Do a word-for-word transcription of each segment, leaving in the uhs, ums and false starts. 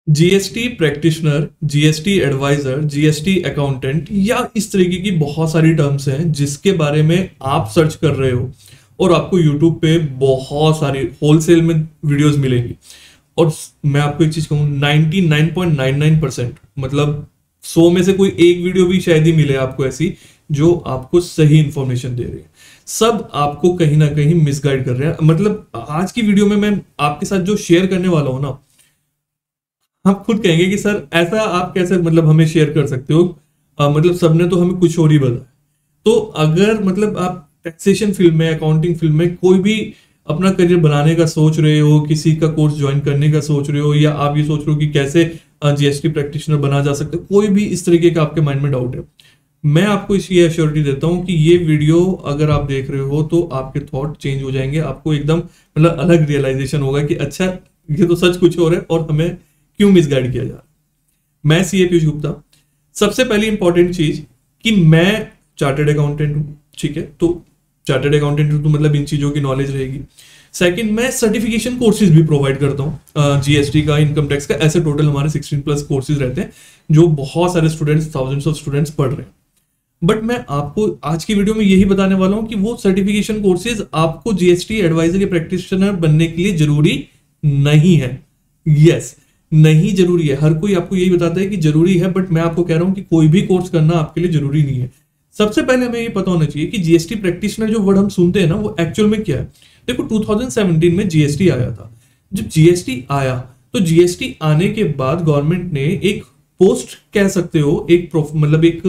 GST practitioner, GST advisor, GST accountant या इस तरीके की बहुत सारी टर्म्स हैं जिसके बारे में आप सर्च कर रहे हो और आपको यूट्यूब पे बहुत सारी होलसेल में वीडियोस मिलेंगी। और मैं आपको एक चीज कहूँ, ninety nine point nine nine percent मतलब सौ में से कोई एक वीडियो भी शायद ही मिले आपको ऐसी जो आपको सही इंफॉर्मेशन दे रही है। सब आपको कहीं ना कहीं मिसगाइड कर रहे हैं। मतलब आज की वीडियो में मैं आपके साथ जो शेयर करने वाला हूं ना, आप खुद कहेंगे कि सर ऐसा आप कैसे मतलब हमें शेयर कर सकते हो, आ, मतलब सबने तो हमें कुछ और ही बताया। तो अगर मतलब आप टैक्सेशन फील्ड में, अकाउंटिंग फील्ड में कोई भी अपना करियर बनाने का सोच रहे हो, किसी का कोर्स ज्वाइन करने का सोच रहे हो, या आप ये सोच रहे हो कि कैसे जीएसटी प्रैक्टिशनर बना जा सकता है, कोई भी इस तरीके का आपके माइंड में डाउट है, मैं आपको इस ये एश्योरिटी देता हूं कि ये वीडियो अगर आप देख रहे हो तो आपके थॉट चेंज हो जाएंगे। आपको एकदम मतलब अलग रियलाइजेशन होगा कि अच्छा ये तो सच कुछ और है और हमें क्यों मिसगाइड किया जा रहा है। मैं सीए पीयूष गुप्ता। सबसे पहली इंपॉर्टेंट चीज कि मैं चार्टर्ड अकाउंटेंट हूं, ठीक है, तो चार्टर्ड अकाउंटेंट तो मतलब इन चीजों की नॉलेज रहेगी। सेकंड, मैं सर्टिफिकेशन कोर्सेज भी प्रोवाइड करता हूँ, जीएसटी का, इनकम टैक्स का, ऐसे टोटल हमारे सिक्सटीन प्लस कोर्सेज रहते हैं जो बहुत सारे स्टूडेंट्स, थाउजेंड्स ऑफ स्टूडेंट्स पढ़ रहे हैं। बट मैं आपको आज की वीडियो में यही बताने वाला हूं कि वो सर्टिफिकेशन कोर्सेज आपको जीएसटी एडवाइजर या प्रैक्टिशनर बनने के लिए जरूरी नहीं है। यस, नहीं जरूरी है। हर कोई आपको यही बताता है कि जरूरी है, बट मैं आपको कह रहा हूं कि कोई भी कोर्स करना आपके लिए जरूरी नहीं है। सबसे पहले हमें ये पता होना चाहिए कि जीएसटी प्रैक्टिशनर जो वर्ड हम सुनते हैं ना, वो एक्चुअल में क्या है। देखो, टू थाउजेंड सेवेंटीन में जीएसटी आया था। जब जीएसटी आया तो जीएसटी आने के बाद गवर्नमेंट ने एक पोस्ट कह सकते हो, एक मतलब एक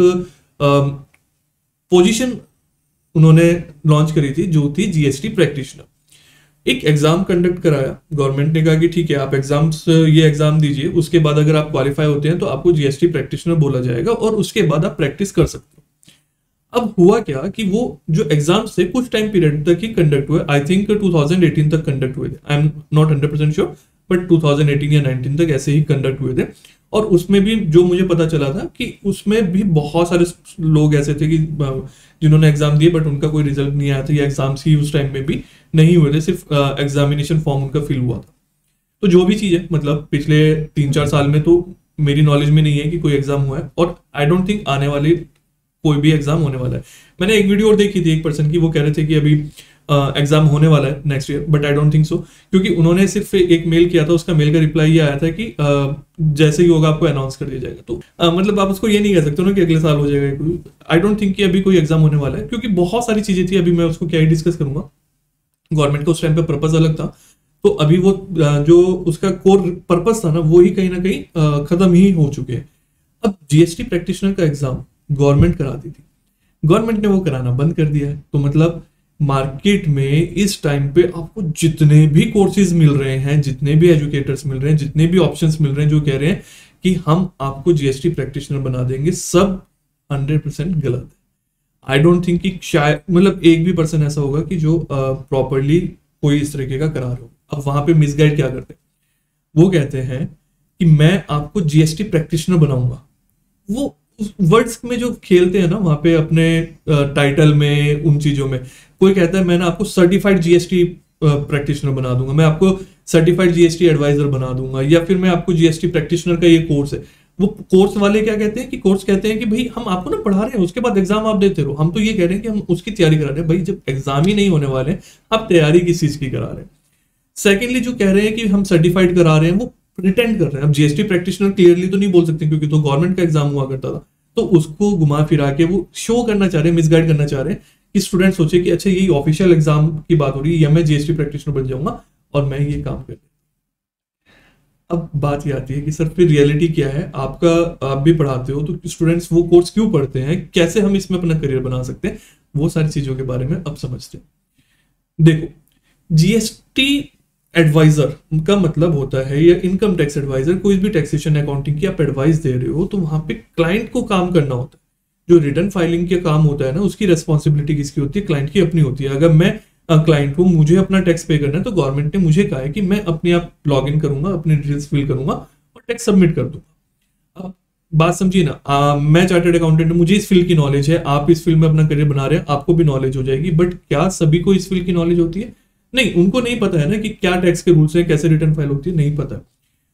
पोजीशन उन्होंने लॉन्च करी थी जो थी जीएसटी प्रैक्टिशनर। एक एग्जाम कंडक्ट कराया, गवर्नमेंट ने कहा कि ठीक है आप एग्जाम्स ये एग्जाम दीजिए, उसके बाद अगर आप क्वालिफाई होते हैं तो आपको जीएसटी प्रैक्टिशनर बोला जाएगा और उसके बाद आप प्रैक्टिस कर सकते हो। अब हुआ क्या कि वो जो एग्जाम्स थे कुछ टाइम पीरियड तक ही कंडक्ट हुए, I think two thousand eighteen तक कंडक्ट हुए थे, I am not hundred percent sure, but two thousand eighteen या नाइनटीन तक ऐसे ही कंडक्ट हुए थे। और उसमें भी जो मुझे पता चला था कि उसमें भी बहुत सारे लोग ऐसे थे कि जिन्होंने एग्जाम दिए बट उनका कोई रिजल्ट नहीं आया था, या एग्जाम्स ही उस टाइम में भी नहीं हुए थे, सिर्फ एग्जामिनेशन फॉर्म उनका फिल हुआ था। तो जो भी चीज है, मतलब पिछले तीन चार साल में तो मेरी नॉलेज में नहीं है कि कोई एग्जाम हुआ है, और आई डोंट थिंक आने वाले कोई भी एग्जाम होने वाला है। मैंने एक वीडियो और देखी थी एक पर्सन की, वो कह रहे थे कि अभी एग्जाम uh, होने वाला है next year, but I don't think so, क्योंकि उन्होंने सिर्फ एक मेल किया था, उसका मेल का रिप्लाई ये आया था कि uh, जैसे ही होगा आपको अनाउंस कर दिया जाएगा। तो uh, मतलब आप उसको ये नहीं कह सकते ना कि अगले साल हो जाएगा। आई डोंट थिंक कि अभी कोई एग्जाम होने वाला है, क्योंकि बहुत सारी चीजें थी, अभी मैं उसको क्या ही डिस्कस करूंगा। गवर्नमेंट का उस टाइम पे पर्पज अलग था, तो अभी वो जो उसका कोर पर्पज था ना, वो ही कहीं ना कहीं खत्म ही हो चुके हैं। अब जीएसटी प्रैक्टिशनर का एग्जाम गवर्नमेंट कराती थी, गवर्नमेंट ने वो कराना बंद कर दिया है। तो मतलब मार्केट में इस टाइम पे आपको जितने भी कोर्सेज मिल रहे हैं, जितने भी एजुकेटर्स मिल रहे हैं, जितने भी ऑप्शंस मिल रहे हैं जो कह रहे हैं कि हम आपको जीएसटी प्रैक्टिशनर बना देंगे, सब हंड्रेड परसेंट गलत है। आई डोंट थिंक कि शायद मतलब एक भी पर्सन ऐसा होगा कि जो प्रॉपरली uh, कोई इस तरीके का करा रहा हो। अब वहां पे मिसगाइड क्या करते हैं, वो कहते हैं कि मैं आपको जीएसटी प्रैक्टिशनर बनाऊंगा। वो वर्ड्स में जो खेलते हैं ना वहां पे अपने टाइटल में, उन चीजों में, कोई कहता है मैं ना आपको सर्टिफाइड जीएसटी प्रैक्टिशनर बना दूंगा, मैं आपको सर्टिफाइड जीएसटी एडवाइजर बना दूंगा, या फिर मैं आपको जीएसटी प्रैक्टिशनर का ये कोर्स है। वो कोर्स वाले क्या कहते हैं कि कोर्स कहते हैं कि भाई हम आपको ना पढ़ा रहे हैं, उसके बाद एग्जाम आप देते रहो। हम तो ये कह रहे हैं कि हम उसकी तैयारी करा रहे हैं। भाई जब एग्जाम ही नहीं होने वाले, आप तैयारी किस चीज की करा रहे हैं। सेकेंडली जो कह रहे हैं कि हम सर्टिफाइड करा रहे हैं, वो प्रिटेंड कर रहे हैं। अब जीएसटी प्रैक्टिशनर क्लियरली तो नहीं बोल सकते क्योंकि तो गवर्नमेंट का एग्जाम हुआ करता था, तो उसको घुमा फिरा के वो शो करना चाह रहे हैं, मिसगाइड करना चाह रहे हैं कि स्टूडेंट सोचे कि अच्छा यही ऑफिशियल एग्जाम की बात हो रही है, या मैं जीएसटी प्रैक्टिशनर बन जाऊंगा और मैं ये काम कर। अब बात ये आती है कि सर फिर रियलिटी क्या है आपका, आप भी पढ़ाते हो तो स्टूडेंट्स वो कोर्स क्यों पढ़ते हैं, कैसे हम इसमें अपना करियर बना सकते हैं, वो सारी चीजों के बारे में अब समझते हैं। देखो, जीएसटी एडवाइजर का मतलब होता है, या इनकम टैक्स एडवाइजर, कोई भी टैक्सेशन अकाउंटिंग की आप एडवाइस दे रहे हो तो वहां पे क्लाइंट को काम करना होता है। जो रिटर्न फाइलिंग के काम होता है ना, उसकी रेस्पॉन्सिबिलिटी किसकी होती है, क्लाइंट की अपनी होती है। अगर मैं क्लाइंट हूं, मुझे अपना टैक्स पे करना है, तो गवर्नमेंट ने मुझे कहा है कि मैं अपने आप लॉग इन करूंगा, अपनी डिटेल्स फिल करूंगा और टैक्स सबमिट कर दूंगा। अब बात समझिए ना, आ, मैं चार्टर्ड अकाउंटेंट हूं, मुझे इस फील्ड की नॉलेज है, आप इस फील्ड में अपना करियर बना रहे हैं, आपको भी नॉलेज हो जाएगी। बट क्या सभी को इस फील्ड की नॉलेज होती है? नहीं, उनको नहीं पता है ना कि क्या टैक्स के रूल्स हैं, कैसे रिटर्न फाइल होती है, नहीं पता।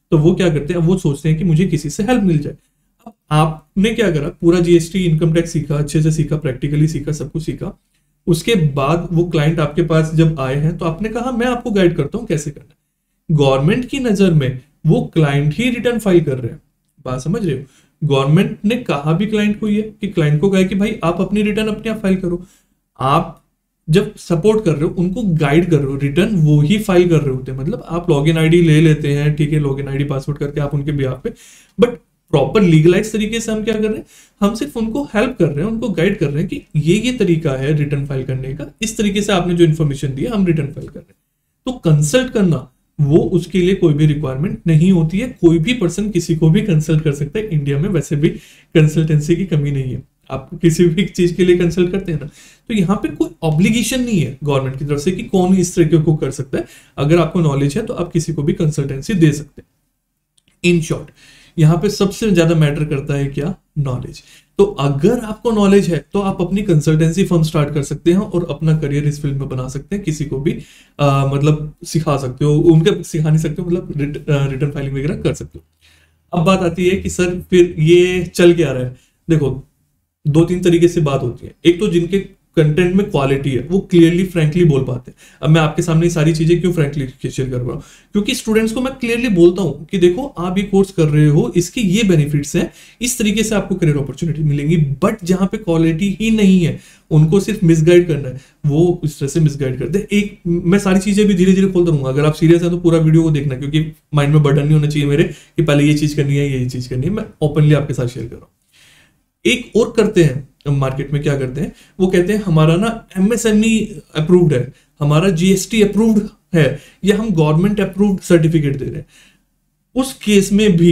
तो वो क्या करते हैं, वो सोचते हैं कि मुझे किसी से हेल्प मिल जाए। अब आपने क्या करा, पूरा जीएसटी इनकम टैक्स सीखा, अच्छे से सीखा, प्रैक्टिकली सीखा, सब कुछ सीखा। उसके बाद वो क्लाइंट आपके पास जब आए हैं तो आपने कहा मैं आपको गाइड करता हूं कैसे करना है। गवर्नमेंट की नजर में वो क्लाइंट ही रिटर्न फाइल कर रहे हैं, बात समझ रहे हो। गवर्नमेंट ने कहा भी क्लाइंट को ये कि क्लाइंट को कहा कि भाई आप अपनी रिटर्न अपने आप फाइल करो। आप जब सपोर्ट कर रहे हो, उनको गाइड कर रहे हो, रिटर्न वो ही फाइल कर रहे होते हैं। मतलब आप लॉगिन आईडी ले लेते हैं, ठीक है, लॉगिन आईडी पासवर्ड करके आप उनके बिहाफ पे, बट प्रॉपर लीगलाइज तरीके से हम क्या कर रहे हैं, हम सिर्फ उनको हेल्प कर रहे हैं, उनको गाइड कर रहे हैं कि ये ये तरीका है रिटर्न फाइल करने का, इस तरीके से आपने जो इन्फॉर्मेशन दी है हम रिटर्न फाइल कर रहे हैं। तो कंसल्ट करना वो उसके लिए कोई भी रिक्वायरमेंट नहीं होती है, कोई भी पर्सन किसी को भी कंसल्ट कर सकता है। इंडिया में वैसे भी कंसल्टेंसी की कमी नहीं है, आप किसी भी चीज के लिए कंसल्ट करते हैं ना, तो यहाँ पे कोई ऑब्लिगेशन नहीं है गवर्नमेंट की तरफ से कि कौन इस तरीके को कर सकता है। अगर आपको नॉलेज है तो आप किसी को भी कंसल्टेंसी दे सकते हैं। इन शॉर्ट यहाँ पे सबसे ज्यादा मैटर करता है क्या, नॉलेज। तो अगर आपको नॉलेज है तो आप अपनी कंसल्टेंसी फर्म स्टार्ट कर सकते हैं और अपना करियर इस फील्ड में बना सकते हैं। किसी को भी आ, मतलब सिखा सकते हो, उनके सिखा नहीं सकते हो, मतलब रिटर्न फाइलिंग वगैरह कर सकते हो। अब बात आती है कि सर फिर ये चल क्या रहा है। देखो दो तीन तरीके से बात होती है। एक तो जिनके कंटेंट में क्वालिटी है वो क्लियरली फ्रैंकली बोल पाते हैं। अब मैं आपके सामने सारी चीजें क्यों फ्रैंकली शेयर कर रहा हूँ, क्योंकि स्टूडेंट्स को मैं क्लियरली बोलता हूँ कि देखो आप ये कोर्स कर रहे हो, इसके ये बेनिफिट्स हैं, इस तरीके से आपको करियर अपॉर्चुनिटी मिलेंगी। बट जहां पे क्वालिटी ही नहीं है, उनको सिर्फ मिसगाइड करना है, वो इस तरह से मिसगाइड करते हैं। एक मैं सारी चीजें भी धीरे धीरे खोलता रहूंगा, अगर आप सीरियस हैं तो पूरा वीडियो को देखना, क्योंकि माइंड में बर्डन नहीं होना चाहिए मेरे कि पहले ये चीज करनी है, ये चीज करनी है। मैं ओपनली आपके साथ शेयर कर रहा हूँ। एक और करते हैं मार्केट में, क्या करते हैं, वो कहते हैं हमारा ना एमएसएमई अप्रूव्ड है, हमारा जीएसटी अप्रूव्ड है, या हम गवर्नमेंट अप्रूव्ड सर्टिफिकेट दे रहे हैं। उस केस में भी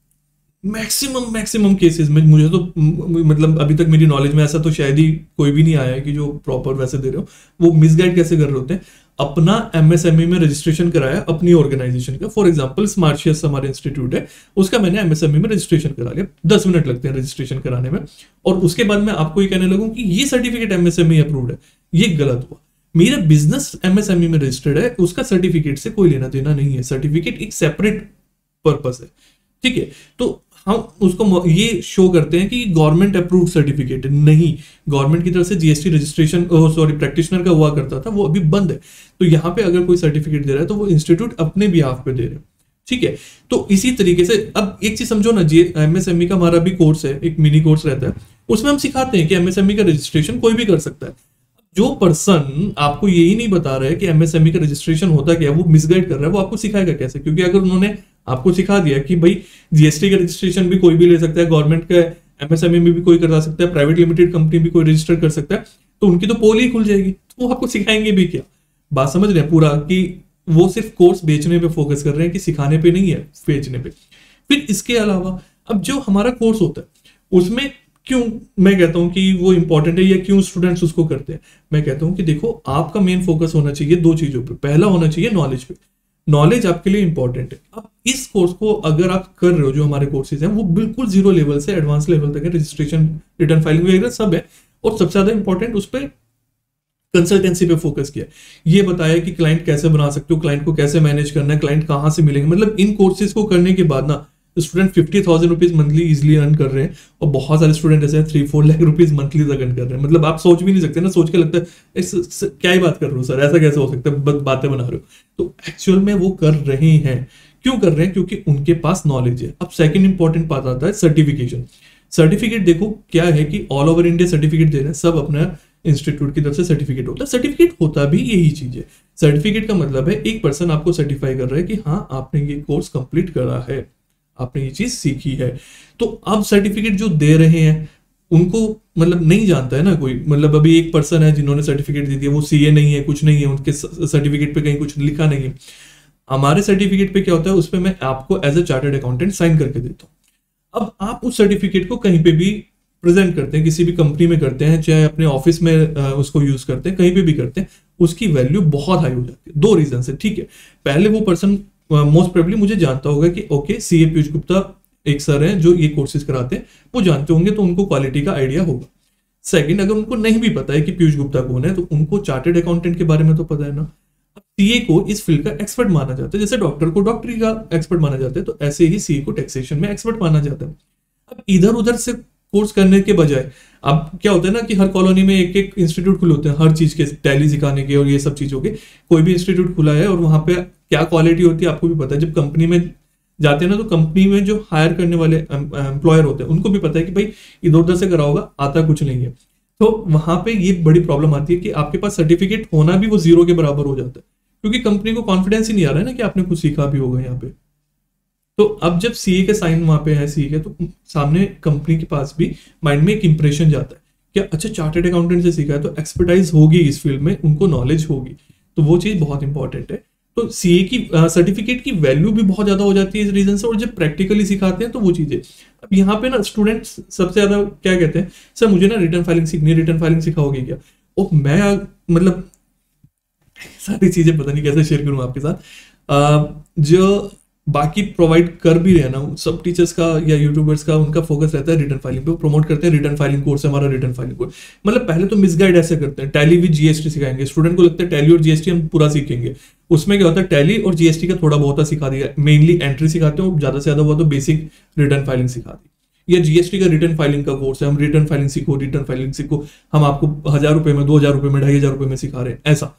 मैक्सिमम मैक्सिमम केसेस में मुझे तो मतलब अभी तक मेरी नॉलेज में ऐसा तो शायद ही कोई भी नहीं आया है कि जो प्रॉपर वैसे दे रहे हो। वो मिसगाइड कैसे कर रहे होते हैं, अपना एमएसएमई में रजिस्ट्रेशन कराया अपनी ऑर्गेनाइजेशन का। फॉर एग्जांपल स्मार्टशियस हमारे इंस्टीट्यूट है, उसका मैंने एमएसएमई में रजिस्ट्रेशन करा लिया, दस मिनट लगते हैं रजिस्ट्रेशन कराने में, और उसके बाद मैं आपको ये कहने लगूं कि ये सर्टिफिकेट एमएसएमई अप्रूव्ड है। ये गलत हुआ। मेरा बिजनेस एमएसएमई में रजिस्टर्ड है, उसका सर्टिफिकेट से कोई लेना देना नहीं है। सर्टिफिकेट एक सेपरेट पर्पस है, ठीक है। तो हम उसको ये शो करते हैं कि गवर्नमेंट अप्रूव्ड सर्टिफिकेट नहीं, गवर्नमेंट की तरफ से जीएसटी रजिस्ट्रेशन सॉरी प्रैक्टिशनर का हुआ करता था, वो अभी बंद है। तो यहाँ पे अगर कोई सर्टिफिकेट दे रहा है तो वो इंस्टीट्यूट अपने बिहाफ पे दे रहे हैं, ठीक है। तो इसी तरीके से अब एक चीज समझो ना, जी एमएसएमई का हमारा भी कोर्स है, एक मिनी कोर्स रहता है, उसमें हम सिखाते हैं कि एमएसएमई का रजिस्ट्रेशन कोई भी कर सकता है। जो पर्सन आपको यही नहीं बता रहा है कि एमएसएमई का रजिस्ट्रेशन होता क्या, वो मिसगाइड कर रहा है, वो आपको सिखाएगा कैसे? क्योंकि अगर उन्होंने आपको सिखा दिया कि भाई जीएसटी का रजिस्ट्रेशन भी कोई भी ले सकता है, गवर्नमेंट का एमएसएमई में भी कोई करा सकता है, प्राइवेट लिमिटेड कंपनी भी कोई रजिस्टर कर सकता है, तो उनकी तो पोल ही खुल जाएगी। तो वो आपको सिखाएंगे भी क्या? बात समझ रहे हैं पूरा, कि वो सिर्फ कोर्स बेचने पे फोकस कर रहे हैं कि सिखाने पे नहीं है, बेचने पे। फिर इसके अलावा अब जो हमारा कोर्स होता है उसमें क्यों मैं कहता हूं कि वो इंपॉर्टेंट है, या क्यों स्टूडेंट्स उसको करते हैं, मैं कहता हूं कि देखो आपका मेन फोकस होना चाहिए दो चीजों पे। पहला होना चाहिए नॉलेज पे, नॉलेज आपके लिए इंपॉर्टेंट है। अब इस कोर्स को अगर आप कर रहे हो, जो हमारे कोर्सेज हैं वो बिल्कुल जीरो लेवल से एडवांस लेवल तक है, रजिस्ट्रेशन रिटर्न फाइलिंग वगैरह सब है, और सबसे ज्यादा इंपॉर्टेंट उस पर कंसल्टेंसी पे फोकस किया, ये बताया कि क्लाइंट कैसे बना सकते हो, क्लाइंट को कैसे मैनेज करना है, क्लाइंट कहां से मिलेंगे। मतलब इन कोर्सेज को करने के बाद ना student fifty thousand rupees monthly easily earn कर रहे हैं, और बहुत सारे स्टूडेंट ऐसे हैं three four lakh rupees monthly तक अर्न कर रहे हैं। मतलब आप सोच भी नहीं सकते ना, सोच के लगता है इस, इस, क्या ही बात कर रहे हो सर, ऐसा कैसे हो सकता है, बस बातें बना रहे हो। तो एक्चुअल में वो कर रहे हैं, क्यों कर रहे हैं? क्योंकि उनके पास नॉलेज है। अब सेकंड इंपॉर्टेंट बात आता है सर्टिफिकेशन। सर्टिफिकेट देखो क्या है कि ऑल ओवर इंडिया सर्टिफिकेट दे रहे हैं, सब अपना इंस्टीट्यूट की तरफ से सर्टिफिकेट होता है। सर्टिफिकेट होता भी यही चीज है। सर्टिफिकेट का मतलब है एक पर्सन आपको सर्टिफाई कर रहा है कि हाँ आपने ये कोर्स कंप्लीट करा है, आपने ये चीज सीखी है। तो अब सर्टिफिकेट जो दे रहे हैं उनको मतलब नहीं जानता है ना कोई, मतलब अभी एक पर्सन है जिन्होंने सर्टिफिकेट दे दिया, वो सीए नहीं है, कुछ नहीं है, उनके सर्टिफिकेट पे कहीं कुछ लिखा नहीं है। हमारे सर्टिफिकेट पे क्या होता है, उस पर मैं आपको as a chartered accountant sign करके देता हूं। अब आप उस सर्टिफिकेट को कहीं पे भी प्रेजेंट करते हैं, किसी भी कंपनी में करते हैं, चाहे अपने ऑफिस में उसको यूज करते हैं, कहीं पे भी करते हैं, उसकी वैल्यू बहुत हाई हो जाती है। दो रीजन से, ठीक है। पहले वो पर्सन मोस्ट प्रोबेबली मुझे जानता होगा कि ओके सीए पीयूष गुप्ता एक सर हैं जो ये कोर्सेज कराते हैं, वो जानते होंगे, तो उनको क्वालिटी का आइडिया होगा। सेकंड, अगर उनको नहीं भी पता है कि पीयूष गुप्ता कौन है, तो उनको चार्टर्ड अकाउंटेंट के बारे में तो पता है ना। अब सीए को इस फील्ड का एक्सपर्ट माना जाता है, जैसे डॉक्टर को डॉक्टरी का एक्सपर्ट माना जाता है, तो ऐसे ही सीए को टैक्सेशन में एक्सपर्ट माना जाता है। अब इधर उधर से कोर्स करने के बजाय अब क्या होता है ना कि हर कॉलोनी में एक एक इंस्टीट्यूट खुले होते हैं हर चीज के, टैली सिखाने के और ये सब चीजों के। कोई भी इंस्टीट्यूट खुला है और वहां पे क्या क्वालिटी होती है आपको भी पता है। जब कंपनी में जाते हैं ना तो कंपनी में जो हायर करने वाले एम्प्लॉयर होते हैं उनको भी पता है कि भाई इधर उधर से करा होगा, आता कुछ नहीं है। तो वहां पे ये बड़ी प्रॉब्लम आती है कि आपके पास सर्टिफिकेट होना भी वो जीरो के बराबर हो जाता है, क्योंकि कंपनी को कॉन्फिडेंस ही नहीं आ रहा है ना कि आपने कुछ सीखा भी होगा यहाँ पे। तो अब जब सीए के साइन वहां पे है सीए के, तो सामने कंपनी के पास भी माइंड में एक इंप्रेशन जाता है कि अच्छा चार्टर्ड अकाउंटेंट से सीखा है तो एक्सपर्टाइज होगी इस फील्ड में, उनको नॉलेज होगी। तो वो चीज बहुत इंपॉर्टेंट है। तो सीए की सर्टिफिकेट की वैल्यू भी बहुत ज्यादा हो जाती है इस रीजन से, और जब प्रैक्टिकली सिखाते हैं तो वो चीजें। अब यहाँ पे ना स्टूडेंट्स सबसे ज्यादा क्या कहते हैं, सर मुझे ना रिटर्न फाइलिंग सीखनी है, रिटर्न फाइलिंग सिखाओगे क्या? और मैं मतलब सारी चीजें पता नहीं कैसे शेयर करूं आपके साथ। आ, जो बाकी प्रोवाइड कर भी रहे हैं ना सब टीचर्स का या यूट्यूबर्स का, उनका फोकस रहता है रिटर्न फाइलिंग पे, प्रमोट करते हैं रिटर्न फाइलिंग कोर्स है हमारा, रिटर्न फाइलिंग कोर्स। मतलब पहले तो मिसगाइड ऐसे करते हैं, टैली विद जीएसटी सिखाएंगे, स्टूडेंट को लगता है टैली और जीएसटी हम पूरा सीखेंगे। उसमें क्या होता है, टैली और जीएसटी का थोड़ा बहुत सिखा दिया, मेनली एंट्री सिखाते हैं, ज्यादा से ज्यादा हुआ तो बेसिक रिटर्न फाइलिंग सिखा दी। या जीएसटी का रिटर्न फाइलिंग का कोर्स है, हम रिटर्न फाइलिंग सीखो, रिटर्न फाइलिंग सीखो, हम आपको हजार रुपए में, दो हजार रुपए में, ढाई हजार रुपए में सिखा रहे हैं, ऐसा।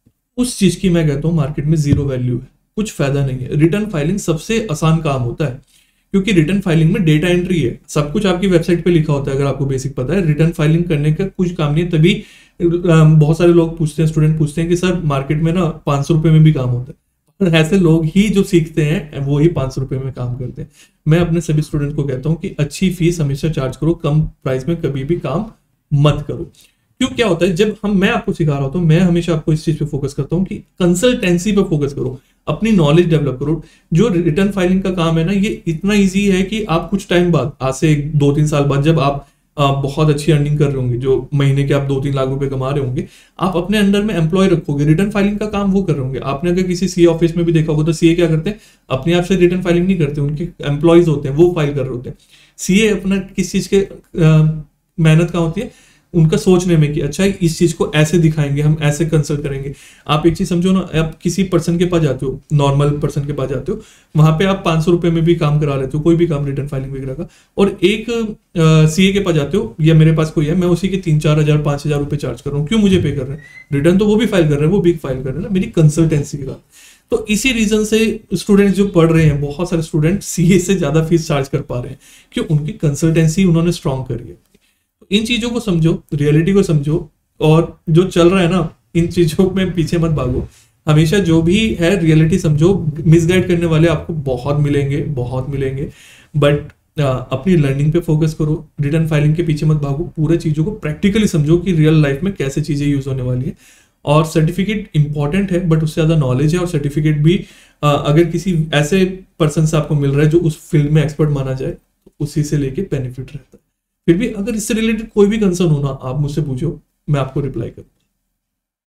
उस चीज की मैं कहता हूँ मार्केट में जीरो वैल्यू है, कुछ फायदा नहीं है। रिटर्न फाइलिंग सबसे आसान काम होता है, क्योंकि रिटर्न फाइलिंग में डेटा एंट्री है, सब कुछ आपकी वेबसाइट पे लिखा होता है, अगर आपको बेसिक पता है। रिटर्न फाइलिंग करने का कुछ काम नहीं है। तभी बहुत सारे लोग पूछते हैं, स्टूडेंट पूछते हैं कि सर मार्केट में ना पांच सौ रुपए में भी काम होता है, पर ऐसे लोग ही जो सीखते हैं वो ही पांच सौ रुपए में काम करते हैं। मैं अपने सभी स्टूडेंट को कहता हूँ कि अच्छी फीस हमेशा चार्ज करो, कम प्राइस में कभी भी काम मत करो। क्यों, क्या होता है जब हम मैं आपको सिखा रहा होता हूँ, मैं हमेशा आपको इस चीज पे फोकस करता हूँ कि कंसल्टेंसी पे फोकस करो, अपनी नॉलेज डेवलप करो। जो रिटर्न फाइलिंग का काम है ना, ये इतना इजी है कि आप कुछ टाइम बाद, आज से दो तीन साल बाद, जब आप आ, बहुत अच्छी अर्निंग कर रहे होंगे, जो महीने के आप दो तीन लाख रुपए कमा रहे होंगे, आप अपने अंडर में एम्प्लॉय रखोगे, रिटर्न फाइलिंग का काम वो कर रहे होंगे। आपने अगर किसी सीए ऑफिस में भी देखा होगा तो सीए क्या करते हैं, अपने आप से रिटर्न फाइलिंग नहीं करते, उनके एम्प्लॉयज होते हैं वो फाइल कर रहे होते हैं। सीए अपना किस चीज के मेहनत का होती है, उनका सोचने में कि अच्छा इस चीज को ऐसे दिखाएंगे, हम ऐसे कंसल्ट करेंगे। आप एक चीज समझो ना, आप किसी पर्सन के पास जाते हो, नॉर्मल पर्सन के पास जाते हो, वहां पे आप पांच सौ रुपए में भी काम करा लेते हो, कोई भी काम रिटर्न फाइलिंग वगैरह का। और एक सीए के पास जाते हो, या मेरे पास कोई है, मैं उसी के तीन चार हजार पांच हजार रुपए चार्ज कर रहा हूँ, क्यों मुझे पे कर रहे हैं? रिटर्न तो वो भी फाइल कर रहे हैं, वो भी फाइल कर रहे हैं ना, मेरी कंसल्टेंसी का। तो इसी रीजन से स्टूडेंट्स जो पढ़ रहे हैं, बहुत सारे स्टूडेंट सीए से ज्यादा फीस चार्ज कर पा रहे हैं, क्यों? उनकी कंसल्टेंसी उन्होंने स्ट्रॉन्ग करी है। इन चीजों को समझो, रियलिटी को समझो, और जो चल रहा है ना इन चीजों में पीछे मत भागो। हमेशा जो भी है रियलिटी समझो। मिसगाइड करने वाले आपको बहुत मिलेंगे, बहुत मिलेंगे, बट अपनी लर्निंग पे फोकस करो, रिटर्न फाइलिंग के पीछे मत भागो, पूरे चीजों को प्रैक्टिकली समझो कि रियल लाइफ में कैसे चीजें यूज होने वाली है। और सर्टिफिकेट इंपॉर्टेंट है, बट उससे ज्यादा नॉलेज है। और सर्टिफिकेट भी अगर किसी ऐसे पर्सन से आपको मिल रहा है जो उस फील्ड में एक्सपर्ट माना जाए, तो उसी से लेके बेनिफिट रहता है। फिर भी अगर इससे रिलेटेड कोई भी कंसर्न हो ना, आप मुझसे पूछो, मैं आपको रिप्लाई करूँ।